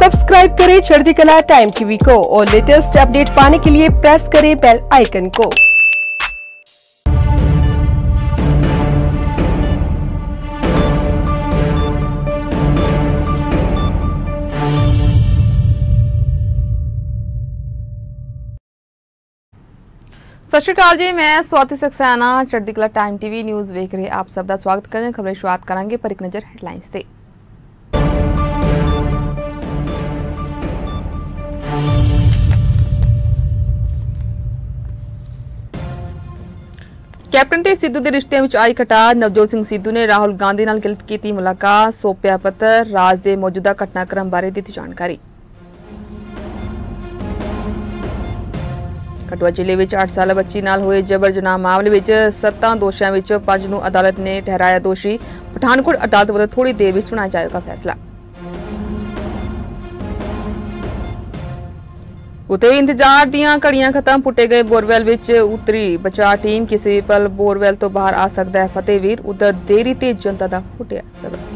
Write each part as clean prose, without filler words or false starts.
Subscribe करें चढ़ती कला टाइम टीवी को और लेटेस्ट अपडेट पाने के लिए प्रेस करें बेल आइकन को। सत श्री अकाल जी, मैं स्वाति सक्सेना चढ़ती कला टाइम टीवी न्यूज़ वेख रहे आप सब का स्वागत करें। खबरें शुरुआत करांगे पर एक नज़र हेडलाइंस ते। कैप्टन ते सिद्धू के रिश्ते में आई खटास। नवजोत सिंह सिद्धू ने राहुल गांधी नाल की मुलाकात, सौंपिया पत्र, राज के मौजूदा घटनाक्रम बारे दी जानकारी। कठुआ जिले में 8 साल बच्ची नाल होए जबर जनाह मामले में 7 दोषियों में 5 नूं अदालत ने ठहराया दोषी। पठानकोट अदालत वालों थोड़ी देर में सुनाया जाएगा फैसला। उते इंतजार दियां घड़ियां खत्म, पुटे गए बोरवेल विच उतरी बचाव टीम। किसी भी पल बोरवेल तो बाहर आ सकता है फतेहवीर। उधर देरी ते जनता का फुटिया सबक।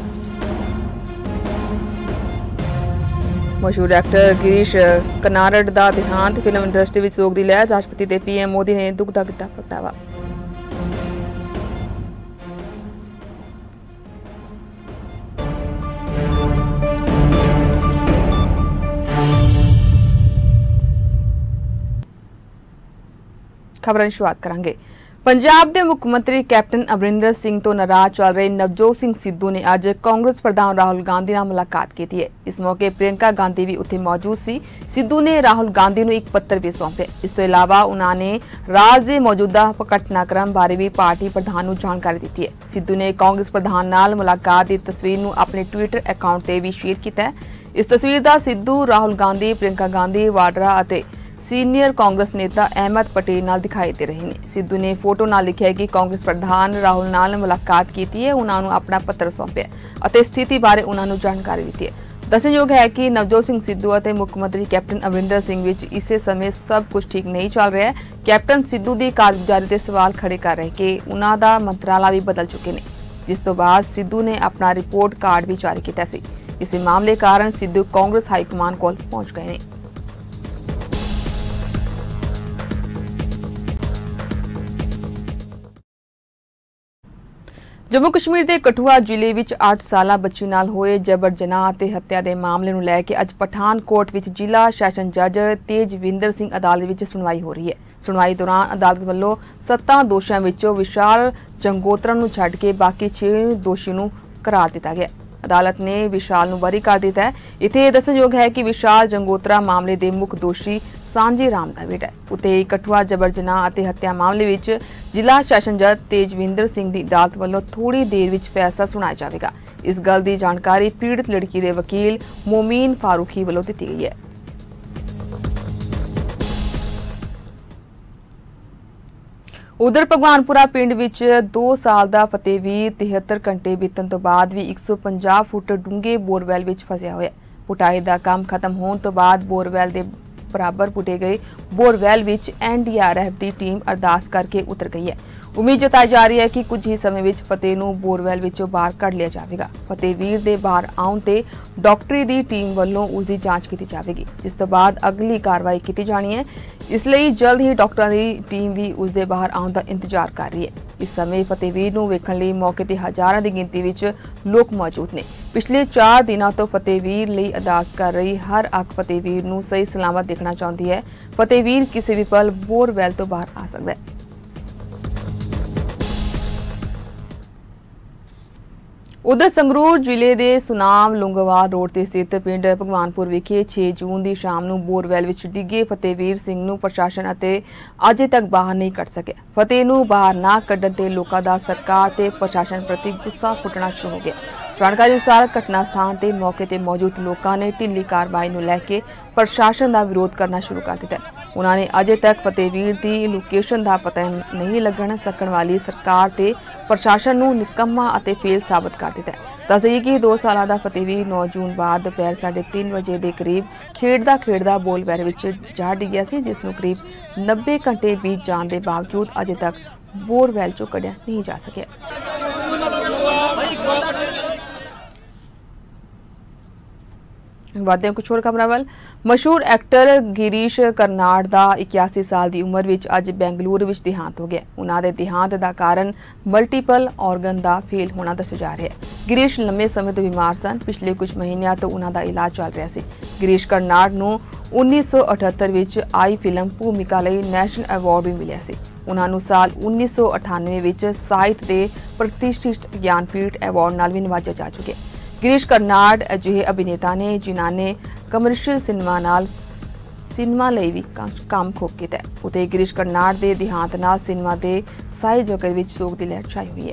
मशहूर एक्टर गिरीश कर्नाड का देहांत, फिल्म इंडस्ट्री में सोग की लहर। राष्ट्रपति ते पीएम मोदी ने दुख का किया प्रगटावा। खबरें शुरुआत करांगे। पंजाब के मुख्यमंत्री कैप्टन अमरिंदर सिंह तो नाराज चल रहे नवजोत सिंह सिद्धू ने अज कांग्रेस प्रधान राहुल गांधी नाल मुलाकात की है। इस मौके प्रियंका गांधी भी उत्थे मौजूद सी। सिद्धू ने राहुल गांधी नूं एक पत्र भी सौंपे। इस तो इलावा उन्होंने राज के मौजूदा घटनाक्रम बारे भी पार्टी प्रधान नूं जानकारी दी है। सिद्धू ने कांग्रेस प्रधान नाल मुलाकात की तस्वीर नूं अपने ट्विटर अकाउंट ते भी शेयर किया है। इस तस्वीर का सिद्धू, राहुल गांधी, प्रियंका गांधी वाड्रा और सीनियर कांग्रेस नेता अहमद पटेल नाल दिखाई दे रहे हैं। सिद्धू ने फोटो नाल लिखा है कि कांग्रेस प्रधान राहुल नाल मुलाकात की है, उन्होंने अपना पत्र सौंपया और स्थिति बारे उन्होंने जानकारी दी है। दसणयोग है कि नवजोत सिंह सिद्धू और मुख्यमंत्री कैप्टन अमरिंदर सिंह विच इस समय सब कुछ ठीक नहीं चल रहा है। कैप्टन सिद्धू की कारगुजारी ते सवाल खड़े कर रहे कि उन्हों का मंत्रालय भी बदल चुके हैं, जिस तो बाद सिद्धू ने अपना रिपोर्ट कार्ड भी जारी किया। इस मामले कारण सिद्धू कांग्रेस हाईकमान कोल पहुंच गए हैं। जम्मू कश्मीर के कठुआ जिले में 8 साल बच्ची नाल होए जबर जनाह ते हत्या के मामले नूं लैके अज पठानकोट विच जिला सैशन जज तेजविंदर सिंह अदालत विच सुनवाई हो रही है। सुनवाई दौरान अदालत वालों 7 दोषियों विचों विशाल जंगोत्रा नूं छड्ड के बाकी 6 दोषी नूं करार दिता गया। अदालत ने विशाल नूं बरी कर दिता है। इत्थे दसणयोग है कि विशाल जंगोत्रा मामले के मुख दोषी सांझी राम का बेटा है। उते कठुआ जबर जनाह और हत्या मामले विच जिला सैशन जज तेजविंदर सिंह की अदालत वालों थोड़ी देर विच फैसला सुनाया जाएगा। इस गल की जानकारी पीड़ित लड़की के वकील मोमीन फारूकी वालों दी गई है। उधर भगवानपुरा पिंड विच 2 साल का फतेहवीर 73 घंटे बीतन तो बाद भी 150 फुट डूंगे बोरवेल विच फसिया होया। पुटाई का काम खत्म होने तो बाद बोरवेल के बराबर पुटे गए बोरवेल विच NDRF की टीम अरदास करके उतर गई है। उम्मीद जताई जा रही है कि कुछ ही समय विच फतेह नूं बोरवेल विचों बाहर कढ़ लिया जाएगा। फतेहवीर दे बाहर आउण ते डॉक्टरी की टीम वालों उसकी जांच की जाएगी, जिस तो बाद अगली कार्रवाई की जानी है। इसलिए जल्द ही डॉक्टरों की टीम भी उसके बाहर आउण का इंतजार कर रही है। इस समय फतेहवीर नूं वेखण लई मौके ते हज़ारां की गिनती विच लोग मौजूद ने। पिछले 4 दिनों तो फतेहवीर लई अरदास कर रही हर अख फतेहवीर नूं सही सलामत देखना चाहती है। फतेहवीर किसी भी पल बोरवेल तो बाहर आ सकता है। उधर संगरूर जिले के सुनाम लुंगवाल रोड से स्थित पिंड भगवानपुर विखे 6 जून की शाम नूं बोरवेल विच डिगे फतेहवीर सिंह नूं प्रशासन अजे तक बाहर नहीं कढ़ सके। फतेह नूं बाहर ना कढ़न ते लोकां दा सरकार ते प्रशासन प्रति गुस्सा फुटना शुरू हो गया। जानकारी अनुसार घटना स्थान ते मौके ते मौजूद लोगों ने ढिली कार्रवाई नूं लैके प्रशासन का विरोध करना शुरू कर दिता। उन्होंने अजे तक फतेहवीर की लोकेशन का पता नहीं लगन सकण वाली सरकार ते प्रशासन नूं निकम्मा अते फेल साबित कर दिता। दस दईए कि 2 साल का फतेहवीर 9 जून बाद दोपहर 3:30 बजे के करीब खेडदा बोरवेल विच जा डिग्या सी, जिसनूं करीब 90 घंटे बीत जाने के बावजूद अजे तक बोरवेल चों कढ़िया नहीं जा सकिया। वादे कुछ होर खबरां वल मशहूर एक्टर गिरीश कर्नाड का 81 साल की उम्र विच अज बेंगलुरु विच देहांत हो गया। उन्हां दे देहांत का कारण मल्टीपल ऑर्गन का फेल होना दस्सिया जा रहा है। गिरीश लंबे समय तो बीमार सन। पिछले कुछ महीनों तो उन्हां दा इलाज चल रहा सी। गिरीश कर्नाड नूं 1978 विच आई फिल्म भूमिका लई नेशनल अवार्ड भी मिलिया सी। उन्हां नूं साल 1998 विच साहित्य दे प्रतिष्ठित ज्ञानपीठ अवार्ड नाल भी नवाजा जा चुके। गिरीश कर्नाड अजिहे अभिनेता ने जिन्हां ने कमर्शियल सिनेमा लई भी काम खूब कीता है। उते गिरीश कर्नाड दे देहांत नाल सिनेमा दे सारे जगत विच सोग दी लहर छाई हुई है।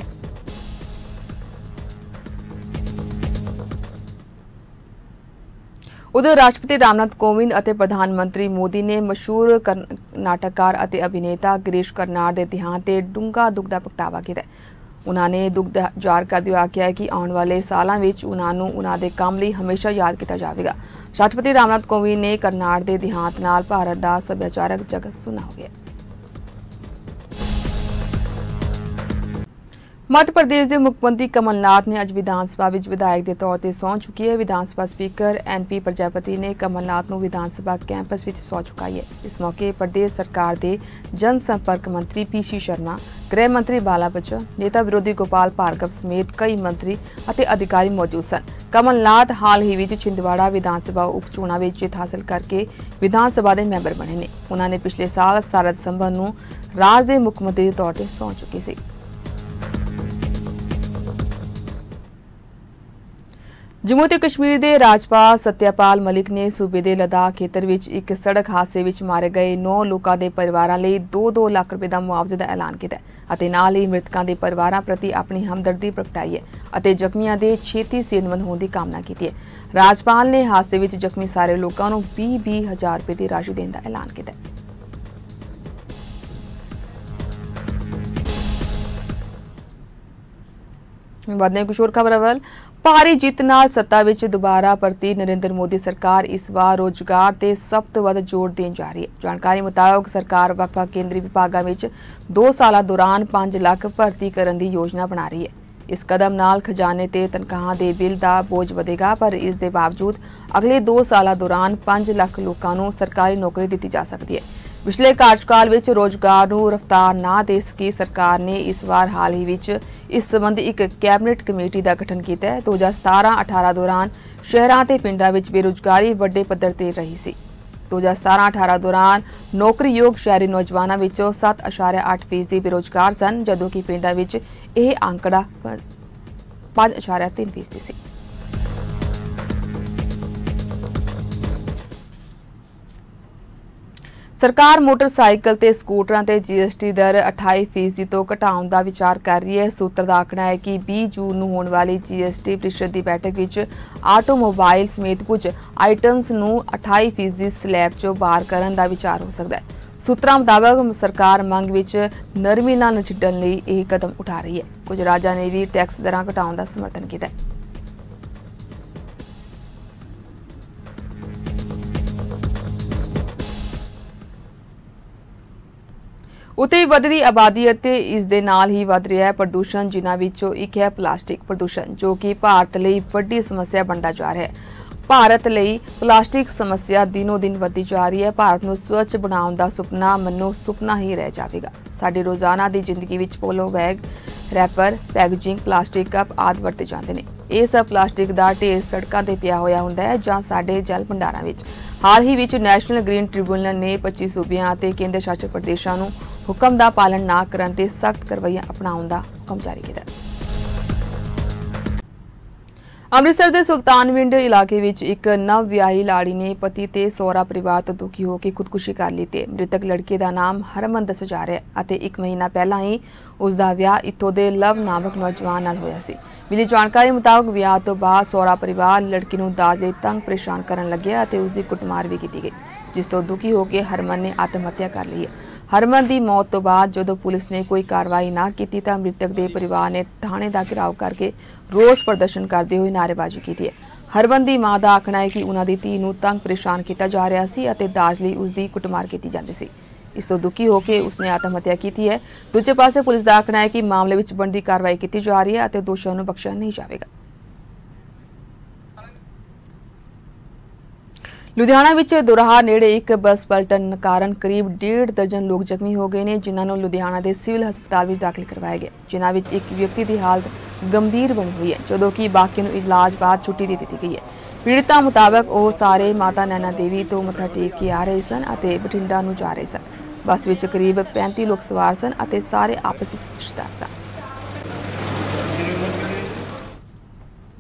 उधर राष्ट्रपति रामनाथ कोविंद और प्रधानमंत्री मोदी ने मशहूर नाटककार और अभिनेता गिरीश कर्नाड के देहांत ते डूंगा दुख का प्रगटावा किया। उन्होंने दुख ਜ਼ਾਹਰ करते हुए आख्या कि आने वाले सालों में उन्होंने दे काम लई हमेशा याद किया जाएगा। राष्ट्रपति रामनाथ कोविंद ने कर्नाड के देहांत नाल भारत का सभ्याचारक जगत सुना हो गया। मध्य प्रदेश के मुख्यमंत्री कमलनाथ ने अज विधानसभा विधायक के तौर पर सौं चुकी है। विधानसभा स्पीकर NP प्रजापति ने कमलनाथ को विधानसभा कैंपस में सौं चुकाई है। इस मौके प्रदेश सरकार के जनसंपर्क मंत्री PC शर्मा, गृह मंत्री बाला बच्चन, नेता विरोधी गोपाल भार्गव समेत कई मंत्री और अधिकारी मौजूद सन। कमलनाथ हाल ही में छिंदवाड़ा विधानसभा उपचोणों में जित हासिल करके विधानसभा के मैंबर बने ने। उन्होंने पिछले साल 17 दिसंबर को राज के मुख्यमंत्री के तौर पर सौं चुकी सी। जम्मू ते कश्मीर के राज्यपाल सत्यपाल मलिक ने सूबे के लद्दाख खेतर में एक सड़क हादसे में मारे गए 9 लोगों के परिवारों लिए 2-2 लाख रुपए का मुआवजे का ऐलान किया। नाल ही मृतकों के परिवारों प्रति अपनी हमदर्दी प्रगटाई है। जख्मियों के छेती सेहतमंद होने की कामना की है। राज्यपाल ने हादसे में जख्मी सारे लोगों को 20-20 हज़ार रुपए की राशि देने का ऐलान किया। वादे कुछ होर खबरां वल भारी जित नाल सत्ता विच दोबारा परती नरेंद्र मोदी सरकार इस बार रोजगार ते सब तो वध जोर देन जा रही है। जानकारी मुताबिक सरकार वक्-वक् केंद्रीय विभागां विच 2 साल दौरान 5 लाख भर्ती करने की योजना बना रही है। इस कदम नाल खजाने ते तनख्वाह दे बिल दा बोझ वधेगा, पर इस दे बावजूद अगले 2 साल दौरान 5 लाख लोगों को सरकारी नौकरी दी जा सकती है। पिछले कार्यकाल में रोजगार को रफ्तार ना दे सकी सरकार ने इस बार हाल ही विच इस संबंधी एक कैबिनेट कमेटी का गठन किया है। 2017-18 दौरान शहरों ते पिंडां विच बेरोजगारी वड्डे पद्धर ते रही सी। 2017-18 दौरान नौकरीयोग शहरी नौजवानों विचों 7.8% बेरोजगार सन, जदों कि पिंडां विच यह आंकड़ा 5.3% सी। सरकार मोटरसाइकिल ते स्कूटरां ते GST दर 28% तो घटाउण दा विचार कर रही है। सूत्र का आखना है कि 20 जून को होने वाली GST परिषद की बैठक विच आटोमोबाइल समेत कुछ आइटम्स नूं 28% स्लैब चों बाहर करन दा विचार हो सकता है। सूत्रों मुताबिक सरकार मंग विच नरमी नाल नजिठण लई यह कदम उठा रही है। कुछ राज्यां ने भी टैक्स दरां घटाउण दा समर्थन किया है। उत्ते वधदी आबादी ਅਤੇ ਇਸ ਦੇ ਨਾਲ ਹੀ ਵਧ ਰਿਹਾ ਹੈ ਪ੍ਰਦੂਸ਼ਣ, ਜਿਨ੍ਹਾਂ ਵਿੱਚੋਂ ਇੱਕ ਹੈ ਪਲਾਸਟਿਕ ਪ੍ਰਦੂਸ਼ਣ, ਜੋ ਕਿ ਭਾਰਤ ਲਈ ਵੱਡੀ ਸਮੱਸਿਆ ਬਣਦਾ ਜਾ ਰਿਹਾ ਹੈ। ਭਾਰਤ ਲਈ ਪਲਾਸਟਿਕ ਸਮੱਸਿਆ ਦਿਨੋਂ ਦਿਨ ਵੱਧਦੀ ਜਾ ਰਹੀ ਹੈ। ਭਾਰਤ ਨੂੰ ਸਵੱਛ ਬਣਾਉਣ ਦਾ ਸੁਪਨਾ ਮੰਨੋ ਸੁਪਨਾ ਹੀ ਰਹਿ ਜਾਵੇਗਾ। ਸਾਡੀ ਰੋਜ਼ਾਨਾ ਦੀ ਜ਼ਿੰਦਗੀ ਵਿੱਚ poly bag, wrapper, packaging, plastic cup ਆਦਿ ਵਰਤੇ ਜਾਂਦੇ ਨੇ। ਇਹ ਸਭ ਪਲਾਸਟਿਕ ਦਾ ਢੇਰ ਸੜਕਾਂ ਤੇ ਪਿਆ ਹੋਇਆ ਹੁੰਦਾ ਹੈ ਜਾਂ ਸਾਡੇ ਜਲ ਭੰਡਾਰਾਂ ਵਿੱਚ। हाल ही विच नैशनल ग्रीन ट्रिब्यूनल ने 25 सूबियां ते केंद्र शासित प्रदेशों नूं हुक्म दा पालन ना करन ते सख्त कार्रवाई अपनाउण दा हुक्म जारी कीता। अमृतसर के सुल्तानविंड इलाके विच एक नव विआही लाड़ी ने पति ते सौहरा परिवार तो दुखी होकर खुदकुशी कर ली। मृतक लड़के का नाम हरमन दस्सिया जा रहा है। 1 महीना पहला ही उसका विआह इत्थों के लव नामक नौजवान नाल होया सी। मिली जानकारी मुताबिक विआह तो बाद सौहरा परिवार लड़की नूं दाज लई तंग परेशान करन लग्या ते उसकी कुटमार भी की गई, जिस तो दुखी होकर हरमन ने आत्महत्या कर ली है। हरमन की मौत तो बाद जदों पुलिस ने कोई कार्रवाई ना की तो मृतक के परिवार ने थाने का घेराव करके रोस प्रदर्शन करते हुए नारेबाजी की है। हरमन की मां का आखना है कि उन्होंने धी नूं तंग परेशान किया जा रहा सी अते दाज लई उसकी कुटमार की जाती सी। इस तो दुखी होकर उसने आत्महत्या की है। दूजे पासे पुलिस का आखना है कि मामले में बनती कार्रवाई की जा रही है अते दोषियों नूं बख्शिया नहीं जाएगा। ਲੁਧਿਆਣਾ ਵਿੱਚ ਦੋਰਾਹਾ ਨੇੜੇ ਇੱਕ ਬੱਸ ਪਲਟਣ ਕਾਰਨ ਕਰੀਬ 1.5 ਦਰਜਨ ਲੋਕ ਜ਼ਖਮੀ ਹੋ ਗਏ ਨੇ, ਜਿਨ੍ਹਾਂ ਨੂੰ ਲੁਧਿਆਣਾ ਦੇ ਸਿਵਲ ਹਸਪਤਾਲ ਵਿੱਚ ਦਾਖਲ ਕਰਵਾਇਆ ਗਿਆ, ਜਿਨ੍ਹਾਂ ਵਿੱਚ ਇੱਕ ਵਿਅਕਤੀ ਦੀ ਹਾਲਤ ਗੰਭੀਰ ਬਣੀ ਹੋਈ ਹੈ, ਜਦੋਂ ਕਿ ਬਾਕੀ ਨੂੰ ਇਲਾਜ ਬਾਅਦ ਛੁੱਟੀ ਦੇ ਦਿੱਤੀ ਗਈ ਹੈ। ਪੀੜਤਾਂ ਮੁਤਾਬਕ ਉਹ ਸਾਰੇ ਮਾਤਾ ਨੈਣਾ ਦੇਵੀ ਤੋਂ ਮੱਥਾ ਟੇਕ ਕੇ ਆ ਰਹੇ ਸਨ ਅਤੇ ਬਠਿੰਡਾ ਨੂੰ ਜਾ ਰਹੇ ਸਨ। ਬੱਸ ਵਿੱਚ ਕਰੀਬ 35 ਲੋਕ ਸਵਾਰ ਸਨ ਅਤੇ ਸਾਰੇ ਆਪਸ ਵਿੱਚ ਰਿਸ਼ਤੇਦਾਰ ਸਨ।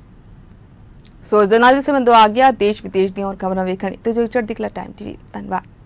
ਸੋ ਇਸ ਦੇ ਨਾਲ ਹੀ ਸਮੇਂ ਆ ਗਿਆ ਦੇਸ਼ ਵਿਦੇਸ਼ ਦੀਆਂ ਹੋਰ ਖਬਰਾਂ ਵੇਖਣ ਲਈ ਤੇ ਜੋ ਚੜ੍ਹਦੀ ਕਲਾ ਟਾਈਮ TV। ਧੰਨਵਾਦ।